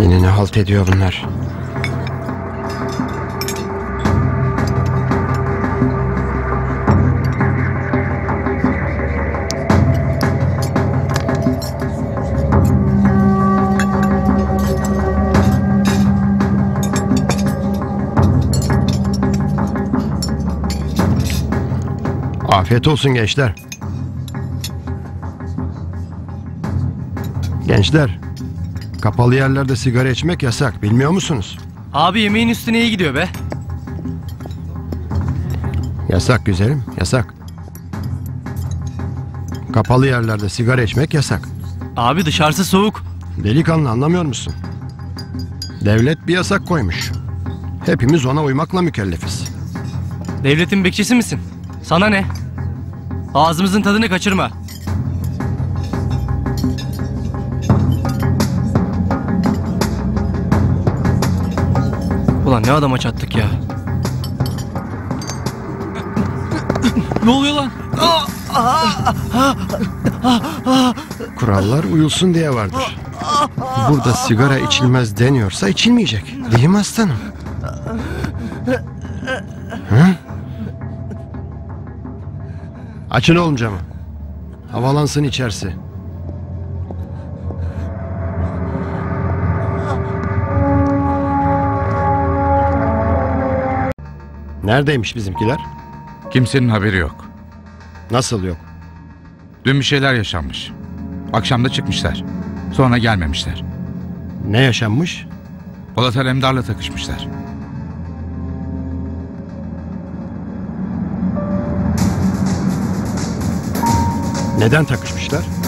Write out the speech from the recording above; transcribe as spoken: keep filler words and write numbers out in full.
Yine ne halt ediyor bunlar? Afiyet olsun gençler. Gençler, kapalı yerlerde sigara içmek yasak, bilmiyor musunuz? Abi yemeğin üstüne iyi gidiyor be. Yasak güzelim, yasak. Kapalı yerlerde sigara içmek yasak. Abi dışarısı soğuk. Delikanlı, anlamıyor musun? Devlet bir yasak koymuş. Hepimiz ona uymakla mükellefiz. Devletin bekçisi misin? Sana ne? Ağzımızın tadını kaçırma. Ulan ne adama çattık ya. Ne oluyor lan? Kurallar uyulsun diye vardır. Burada sigara içilmez deniyorsa içilmeyecek. Değil mi aslanım? Hı? Açın oğlum camı. Havalansın içerisi. Neredeymiş bizimkiler? Kimsenin haberi yok. Nasıl yok? Dün bir şeyler yaşanmış. Akşam da çıkmışlar. Sonra gelmemişler. Ne yaşanmış? Polat Alemdar'la takışmışlar. Neden takışmışlar?